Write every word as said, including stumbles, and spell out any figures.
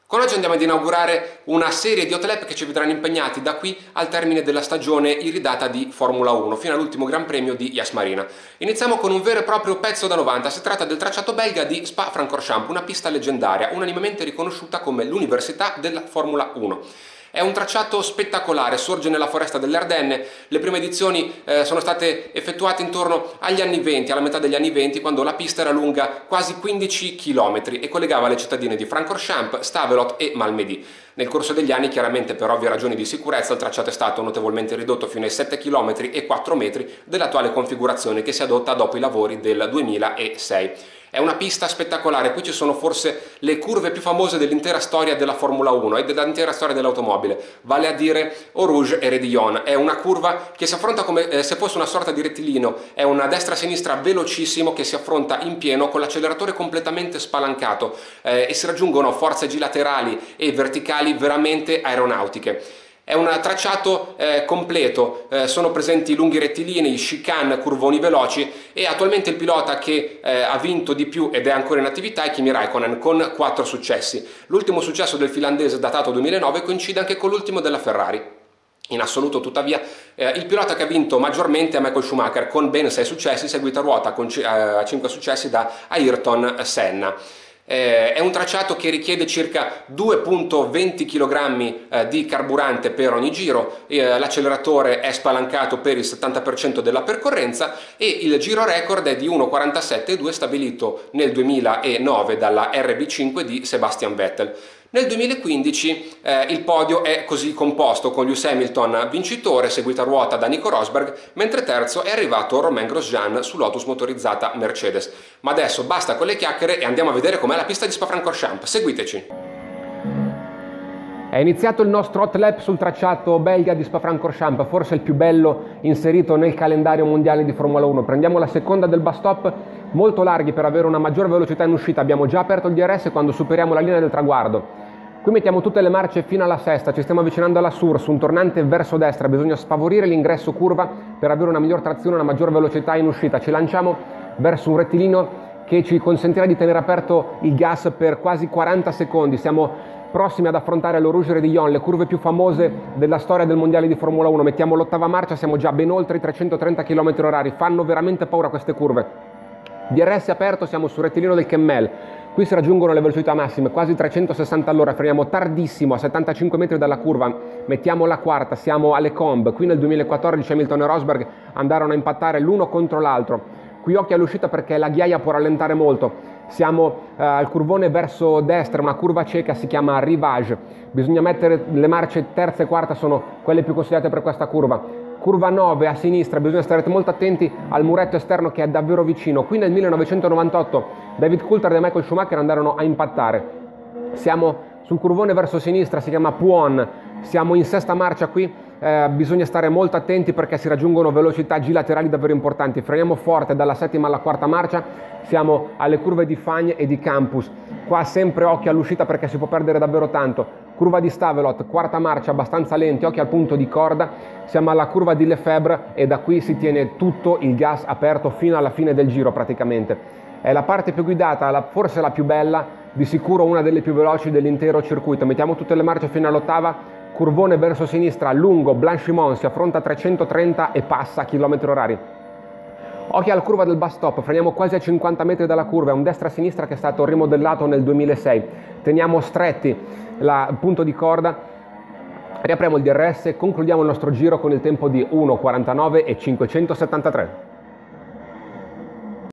Con oggi andiamo ad inaugurare una serie di hot lap che ci vedranno impegnati da qui al termine della stagione iridata di Formula uno, fino all'ultimo Gran Premio di Yas Marina. Iniziamo con un vero e proprio pezzo da novanta, si tratta del tracciato belga di Spa-Francorchamps, una pista leggendaria, unanimemente riconosciuta come l'università della Formula uno. È un tracciato spettacolare, sorge nella foresta delle Ardenne. Le prime edizioni eh, sono state effettuate intorno agli anni venti, alla metà degli anni venti, quando la pista era lunga quasi quindici chilometri e collegava le cittadine di Francorchamps, Stavelot e Malmedy. Nel corso degli anni, chiaramente per ovvie ragioni di sicurezza, il tracciato è stato notevolmente ridotto fino ai sette chilometri e quattro metri dell'attuale configurazione che si adotta dopo i lavori del duemilasei. È una pista spettacolare, qui ci sono forse le curve più famose dell'intera storia della Formula uno e dell'intera storia dell'automobile, vale a dire Eau Rouge e Rédillon. È una curva che si affronta come eh, se fosse una sorta di rettilineo, è una destra-sinistra velocissimo che si affronta in pieno con l'acceleratore completamente spalancato eh, e si raggiungono forze G laterali e verticali veramente aeronautiche. È un tracciato eh, completo, eh, sono presenti lunghi rettilinei, chicane, curvoni veloci e attualmente il pilota che eh, ha vinto di più ed è ancora in attività è Kimi Räikkönen con quattro successi. L'ultimo successo del finlandese datato duemilanove coincide anche con l'ultimo della Ferrari. In assoluto, tuttavia, eh, il pilota che ha vinto maggiormente è Michael Schumacher con ben sei successi, seguito a ruota con eh, cinque successi da Ayrton Senna. Eh, è un tracciato che richiede circa due virgola venti chilogrammi eh, di carburante per ogni giro, eh, l'acceleratore è spalancato per il settanta per cento della percorrenza e il giro record è di uno virgola quarantasette due stabilito nel duemilanove dalla R B cinque di Sebastian Vettel. Nel duemilaquindici eh, il podio è così composto con Lewis Hamilton vincitore, seguito a ruota da Nico Rosberg, mentre terzo è arrivato Romain Grosjean su Lotus motorizzata Mercedes. Ma adesso basta con le chiacchiere e andiamo a vedere com'è la pista di Spa-Francorchamps. Seguiteci! È iniziato il nostro hot lap sul tracciato belga di Spa-Francorchamps, forse il più bello inserito nel calendario mondiale di Formula uno. Prendiamo la seconda del bus stop, molto larghi per avere una maggiore velocità in uscita. Abbiamo già aperto il D R S quando superiamo la linea del traguardo. Qui mettiamo tutte le marce fino alla sesta, ci stiamo avvicinando alla Sur, su un tornante verso destra, bisogna sfavorire l'ingresso curva per avere una miglior trazione, una maggior velocità in uscita. Ci lanciamo verso un rettilineo che ci consentirà di tenere aperto il gas per quasi quaranta secondi. Siamo prossimi ad affrontare l'Eau Rouge Rédillon, le curve più famose della storia del mondiale di Formula uno. Mettiamo l'ottava marcia, siamo già ben oltre i trecentotrenta chilometri orari, fanno veramente paura queste curve. D R S aperto, siamo sul rettilineo del Kemmel, qui si raggiungono le velocità massime, quasi trecentosessanta all'ora, freniamo tardissimo a settantacinque metri dalla curva, mettiamo la quarta, siamo alle Combe. Qui nel duemilaquattordici Hamilton e Rosberg andarono a impattare l'uno contro l'altro. Qui occhio all'uscita perché la ghiaia può rallentare molto. Siamo eh, al curvone verso destra, una curva cieca, si chiama Rivage. Bisogna mettere le marce terza e quarta, sono quelle più consigliate per questa curva. Curva nove a sinistra, bisogna stare molto attenti al muretto esterno che è davvero vicino. Qui nel millenovecentonovantotto David Coulthard e Michael Schumacher andarono a impattare. Siamo sul curvone verso sinistra, si chiama Puon, siamo in sesta marcia qui, eh, bisogna stare molto attenti perché si raggiungono velocità G laterali davvero importanti. Freniamo forte dalla settima alla quarta marcia, siamo alle curve di Fagne e di Campus. Qua sempre occhio all'uscita perché si può perdere davvero tanto. Curva di Stavelot, quarta marcia, abbastanza lenti, occhio al punto di corda. Siamo alla curva di Lefebvre e da qui si tiene tutto il gas aperto fino alla fine del giro praticamente. È la parte più guidata, la, forse la più bella, di sicuro una delle più veloci dell'intero circuito. Mettiamo tutte le marce fino all'ottava, curvone verso sinistra, lungo, Blanchimont, si affronta a trecentotrenta e passa chilometri orari. Occhio alla curva del bus stop, freniamo quasi a cinquanta metri dalla curva, è un destra-sinistra che è stato rimodellato nel duemilasei. Teniamo stretti il punto di corda, riapriamo il D R S e concludiamo il nostro giro con il tempo di uno quarantanove e cinquecentosettantatré.